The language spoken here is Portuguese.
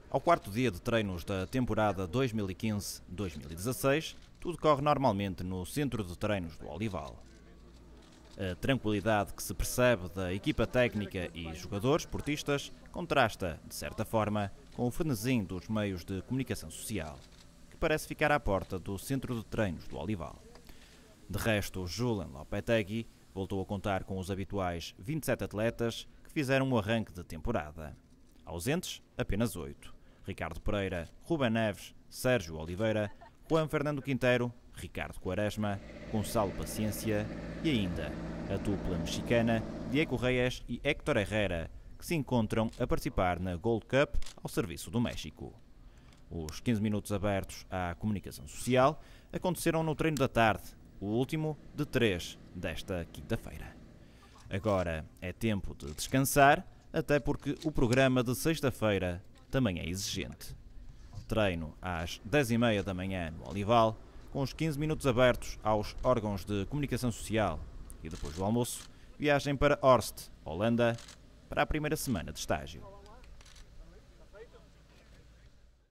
Ao quarto dia de treinos da temporada 2015-2016, tudo corre normalmente no centro de treinos do Olival. A tranquilidade que se percebe da equipa técnica e jogadores esportistas contrasta, de certa forma, com o frenesim dos meios de comunicação social, que parece ficar à porta do centro de treinos do Olival. De resto, Julen Lopetegui voltou a contar com os habituais 27 atletas que fizeram um arranque de temporada. Ausentes, apenas 8. Ricardo Pereira, Ruben Neves, Sérgio Oliveira, Juan Fernando Quintero, Ricardo Quaresma, Gonçalo Paciência e ainda a dupla mexicana Diego Reyes e Héctor Herrera, que se encontram a participar na Gold Cup ao serviço do México. Os 15 minutos abertos à comunicação social aconteceram no treino da tarde, o último de 3 desta quinta-feira. Agora é tempo de descansar, até porque o programa de sexta-feira também é exigente. Treino às 10h30 da manhã no Olival, com os 15 minutos abertos aos órgãos de comunicação social e depois do almoço, viagem para Horst, Holanda, para a primeira semana de estágio.